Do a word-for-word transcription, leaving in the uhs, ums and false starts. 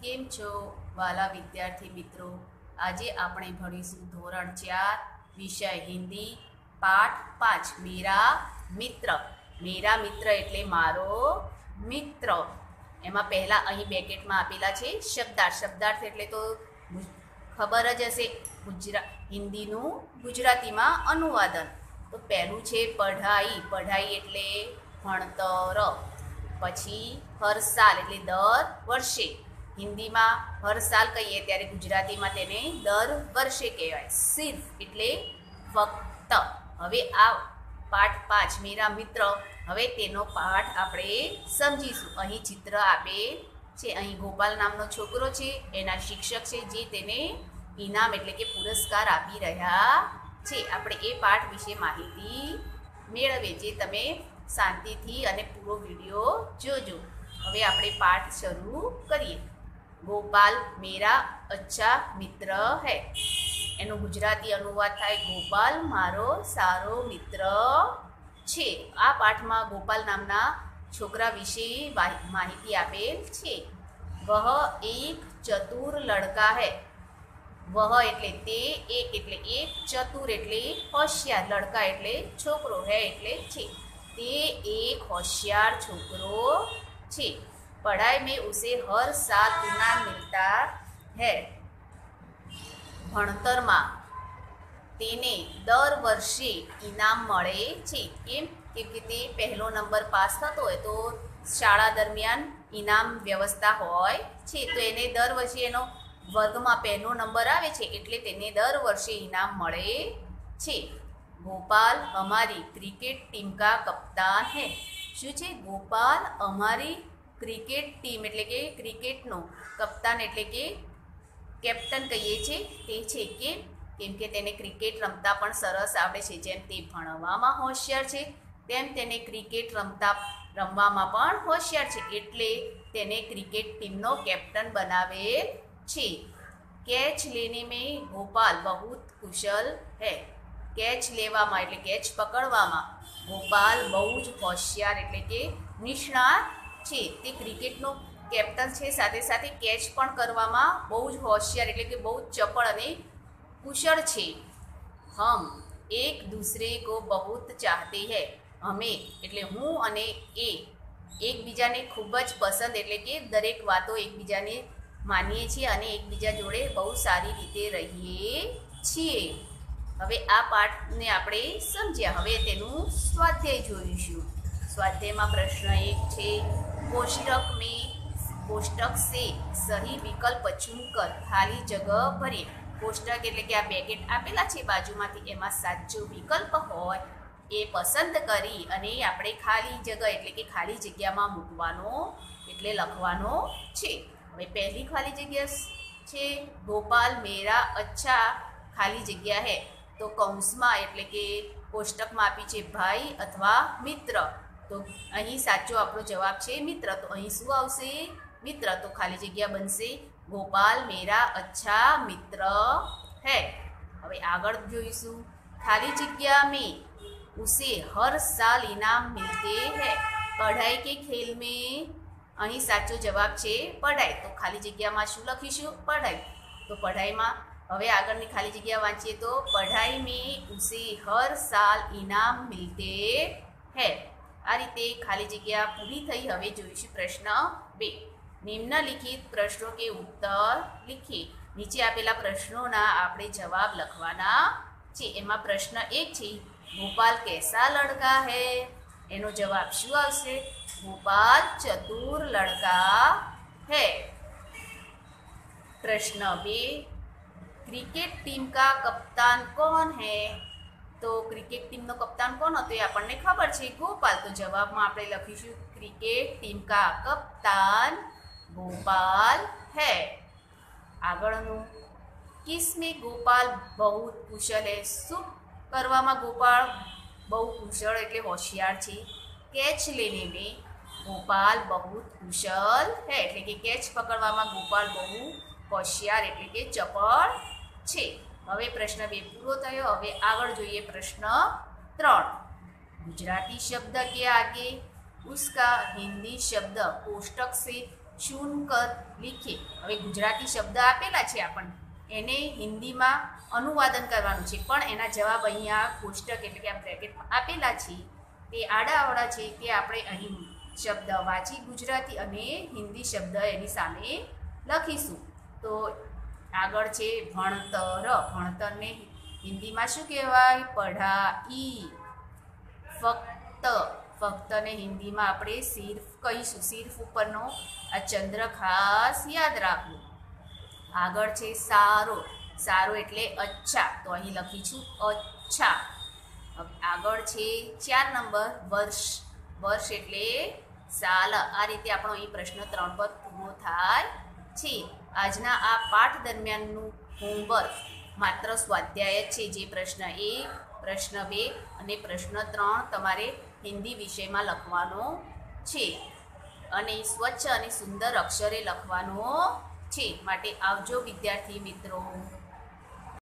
કેમ છો વાલા વિદ્યાર્થી મિત્રો? આજે આપણે ભણીશું ધોરણ ચાર વિષય હિન્દી પાઠ પાંચ મેરા મિત્ર. મેરા મિત્ર એટલે મારો મિત્ર. એમાં પહેલાં અહીં બ્રેકેટમાં આપેલા છે શબ્દાર્થ. શબ્દાર્થ એટલે તો ખબર જ હશે, ગુજરા હિન્દીનું ગુજરાતીમાં અનુવાદન. તો પહેલું છે પઢાઈ. પઢાઈ એટલે ભણતર. પછી હર સાલ એટલે દર વર્ષે. હિન્દીમાં હર સાલ કહીએ ત્યારે ગુજરાતીમાં તેને દર વર્ષે કહેવાય. સિર્ફ એટલે ફક્ત. હવે આ પાઠ પાંચ મેરા મિત્ર, હવે તેનો પાઠ આપણે સમજીશું. અહીં ચિત્ર આપે છે. અહીં ગોપાલ નામનો છોકરો છે, એના શિક્ષક છે જે તેને ઇનામ એટલે કે પુરસ્કાર આપી રહ્યા છે. આપણે એ પાઠ વિશે માહિતી મેળવીએ, જે તમે શાંતિથી અને પૂરો વિડીયો જોજો. હવે આપણે પાઠ શરૂ કરીએ. ગોપાલ મેરા અચ્છા મિત્ર હૈ. એનો ગુજરાતી અનુવાદ થાય ગોપાલ મારો સારો મિત્ર છે. આ પાઠમાં ગોપાલ નામના છોકરા વિશે માહિતી આપેલ છે. વહ એક ચતુર લડકા હૈ. વહ એટલે તે, એક એટલે એક, ચતુર એટલે હોશિયાર, લડકા એટલે છોકરો, હૈ એટલે છે. તે એક હોશિયાર છોકરો છે. पढ़ाई में उसे हर साल इनाम मिलता है. ભણતરમાં તેને દર વર્ષે ઇનામ મળે છે. કેમ? કેમ કે તે પહેલો નંબર પાસ થતો હોય તો શાળા દરમિયાન ઇનામ વ્યવસ્થા હોય છે. તો એને દર વર્ષે એનો વર્ગમાં પહેલો નંબર આવે છે એટલે તેને દર વર્ષે ઇનામ મળે છે. ગોપાલ અમારી ક્રિકેટ ટીમ કા કપ્તાન હૈ. શું છે? ગોપાલ અમારી ક્રિકેટ ટીમ એટલે કે ક્રિકેટનો કપ્તાન એટલે કે કેપ્ટન કહીએ છીએ તે છે. કેમ? કેમ કે તેને ક્રિકેટ રમતા પણ સરસ આવડે છે. જેમ તે ભણવામાં હોશિયાર છે તેમ તેને ક્રિકેટ રમતા રમવામાં પણ હોશિયાર છે, એટલે તેને ક્રિકેટ ટીમનો કેપ્ટન બનાવે છે. કેચ લેને મેં ગોપાલ બહુત કુશલ હૈ. કેચ લેવામાં એટલે કેચ પકડવામાં ગોપાલ બહુ જ હોશિયાર એટલે કે નિષ્ણાત છે. તે ક્રિકેટનો કેપ્ટન છે, સાથે સાથે કેચ પણ કરવામાં બહુ જ હોશિયાર એટલે કે બહુ જ ચપળ અને કુશળ છે. હમ એક દૂસરે કો બહુત ચાહતે હૈ. અમે એટલે હું અને એ એકબીજાને ખૂબ જ પસંદ એટલે કે દરેક વાતો એકબીજાને માનીએ છીએ અને એકબીજા જોડે બહુ સારી રીતે રહીએ છીએ. હવે આ પાઠને આપણે સમજ્યા. હવે તેનું સ્વાધ્યાય જોઈશું. स्वाध्याय में प्रश्न एक है कोष्टक में कोष्टक से सही विकल्प चुनकर खाली जगह भरिए. कोष्टक એટલે કે આ બ્રેકેટ આપેલા છે બાજુમાંથી, એમાં સાચો વિકલ્પ હોય એ પસંદ કરી અને આપણે ખાલી જગ્યા એટલે કે ખાલી જગ્યામાં મૂકવાનો એટલે લખવાનો છે. હવે પહેલી ખાલી જગ્યા છે ગોપાલ મેરા અચ્છા ખાલી જગ્યા હૈ. તો કૌંસમાં એટલે કે કોષ્ટકમાં આપી છે ભાઈ અથવા મિત્ર. તો અહીં સાચો આપણો જવાબ છે મિત્ર. તો અહીં શું આવશે? મિત્ર. તો ખાલી જગ્યા બનશે ગોપાલ મેરા અચ્છા મિત્ર હૈ. હવે આગળ જોઈશું. ખાલી જગ્યા મેં ઉસે હર સાલ ઇનામ મિલતે હૈ. પઢાઈ કે ખેલ મેં અહીં સાચો જવાબ છે પઢાઈ. તો ખાલી જગ્યામાં શું લખીશું? પઢાઈ. તો પઢાઈમાં હવે આગળની ખાલી જગ્યા વાંચીએ તો પઢાઈ મેં ઉસે હર સાલ ઇનામ મિલતે હૈ. આ રીતે ખાલી જગ્યા પૂરી થઈ. હવે જોઈશું પ્રશ્ન બે. નિમ્નલિખિત પ્રશ્નો કે ઉત્તર લીખીએ. નીચે આપેલા પ્રશ્નોના આપણે જવાબ લખવાના છે. એમાં પ્રશ્ન એક છે ગોપાલ कैसा लड़का है. એનો જવાબ શું આવશે? ગોપાલ ચતુર લડકા है. प्रश्न બે क्रिकेट टीम का कप्तान कौन है. તો ક્રિકેટ ટીમનો કપ્તાન કોણ હતો એ આપણને ખબર છે, ગોપાલ. તો જવાબમાં આપણે લખીશું ક્રિકેટ ટીમ કા કપ્તાન ગોપાલ હૈ. આગળનું કિસમે ગોપાલ બહુ કુશલ હૈ. શું કરવામાં ગોપાલ બહુ કુશળ એટલે હોશિયાર છે? કેચ લેને મેં ગોપાલ બહુ કુશલ હૈ એટલે કે કેચ પકડવામાં ગોપાલ બહુ હોશિયાર એટલે કે ચપળ છે. હવે પ્રશ્ન બે પૂરો થયો. હવે આગળ જોઈએ પ્રશ્ન ત્રણ. ગુજરાતી શબ્દ કે આગે उसका हिंदी शब्द कोष्टक से ચૂનકર લીખે. હવે ગુજરાતી શબ્દ આપેલા છે આપણને, એને હિન્દીમાં અનુવાદન કરવાનું છે, પણ એના જવાબ અહીંયા કોષ્ટક એટલે કે આ બ્રેકેટમાં આપેલા છે તે આડાઅવળા છે, તે આપણે અહીં શબ્દ વાંચી ગુજરાતી અને હિન્દી શબ્દ એની સામે લખીશું. તો આગળ છે ભણતર. ભણતરને હિન્દીમાં શું કહેવાય? પઢાઈ. ફક્ત. ફક્તને હિન્દીમાં આપણે સિર્ફ કહીશું. સિર્ફ ઉપરનો આ ચંદ્ર ખાસ યાદ રાખવું. આગળ છે સારો. સારો એટલે અચ્છા, તો અહીં લખીશું અચ્છા. આગળ છે ચાર નંબર વર્ષ. વર્ષ એટલે સાલ. આ રીતે આપણો અહીં પ્રશ્ન ત્રણ પર પૂરો થાય છે. આજના આ પાઠ દરમિયાનનું હોમવર્ક માત્ર સ્વાધ્યાય જ છે, જે પ્રશ્ન એક, પ્રશ્ન બે અને પ્રશ્ન ત્રણ તમારે હિન્દી વિષયમાં લખવાનો છે અને સ્વચ્છ અને સુંદર અક્ષરે લખવાનો છે. માટે આવજો વિદ્યાર્થી મિત્રો.